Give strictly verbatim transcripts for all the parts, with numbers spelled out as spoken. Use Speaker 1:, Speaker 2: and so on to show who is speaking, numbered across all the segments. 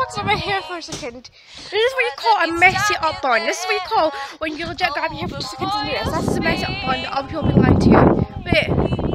Speaker 1: talk about my hair for a second. This is what you call a messy up bun. This is what you call when you legit grab your hair for two seconds and do this. That's a messy up bun that other people have been lying to you. Wait.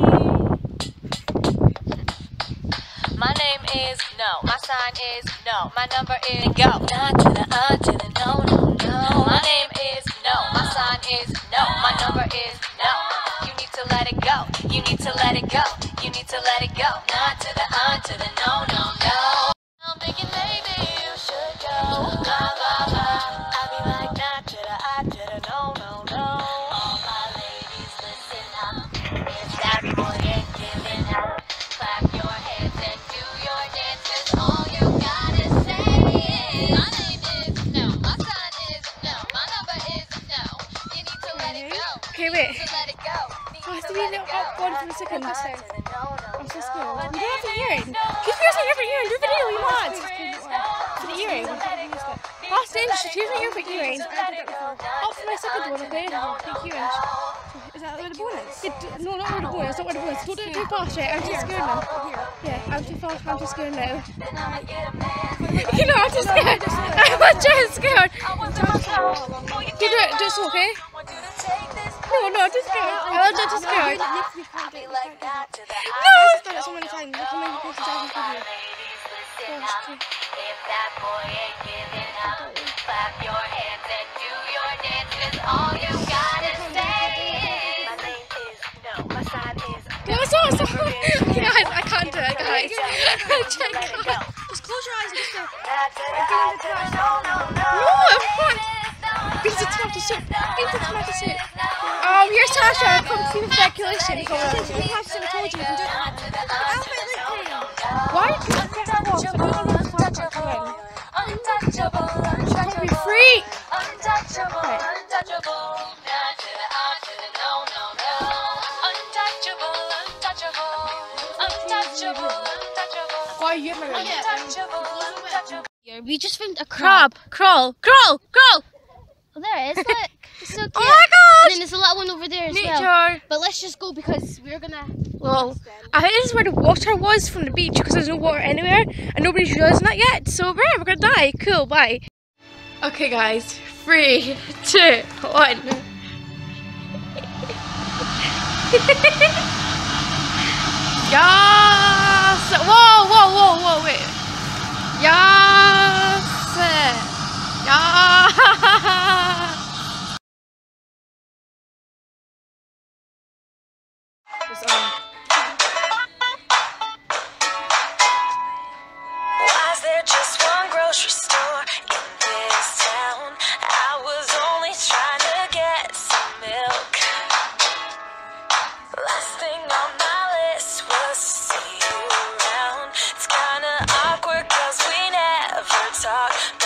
Speaker 2: My name is no. My sign is no. My number is go. Not to the uh to the no no no. My name is no. My sign is no. My number is no. You need to let it go. You need to let it go. You need to let it go. Not to the uh to the no no no. I'm thinking maybe you should go. Blah blah blah. I'll be like not to the uh to the no no no. All my ladies listen up. If that boy ain't giving up, clap your hands and do your dance. 'Cause all you gotta say is my name is no. My sign is no. My number is no. You need to let it go.
Speaker 1: Okay, wait.
Speaker 2: You need to let it go.
Speaker 1: Oh, I have to be a little up bun for a second. I'm so scared. You don't have an earring. Keep using your earring. Do a video, you mad. For the earring. Last inch, use my earring for earrings. Up for my second one, okay? Take earrings. Is that where the bone is? Yeah, no, not where the bone is. Not where the bone is. Don't do it too fast, right? I'm too scared now. Yeah, I'm too fast. I'm too scared now. You know, I'm too scared. I'm just scared. You do it, just okay? No, no, I'm too scared. I'm just scared. No! I've done it so many times. Look how many people have done it.
Speaker 2: If that boy ain't giving up, clap your hands and do your dance. 'Cause all you gotta say is my name is no, my sign is no.
Speaker 1: No, so, so. Guys, I can't do it, guys. I just can't.
Speaker 2: Just close your eyes and just go.
Speaker 1: No, I'm not. Beans and tomato soup. Beans and tomato soup. Oh, here's Tasha. Come see the speculation.
Speaker 2: You have to told you you can do it.
Speaker 1: Why did you get that one? So no one wants to talk about it.
Speaker 2: Untouchable,
Speaker 1: Don't be freak.
Speaker 2: untouchable, untouchable. Not to the uh to the no no no. Untouchable, untouchable, untouchable, untouchable.
Speaker 1: Why are you my
Speaker 2: Untouchable, untouchable.
Speaker 3: We just found a crab.
Speaker 1: Crawl. Crawl. Crawl.
Speaker 3: Oh, there it is. Look. It's so cute.
Speaker 1: Oh my gosh.
Speaker 3: And then there's a little one over there as well.
Speaker 1: Nature.
Speaker 3: But let's just go because we're gonna.
Speaker 1: Well, I think this is where the water was from the beach because there's no water anywhere and nobody's realising that yet. So we're, we're gonna die. Cool, bye. Okay guys, three, two, one. Yes! Whoa, whoa, whoa, whoa, wait. Yes! Yes!
Speaker 2: Why is there just one grocery store in this town? I was only trying to get some milk. Last thing on my list was to see you around. It's kinda awkward 'cause we never talk.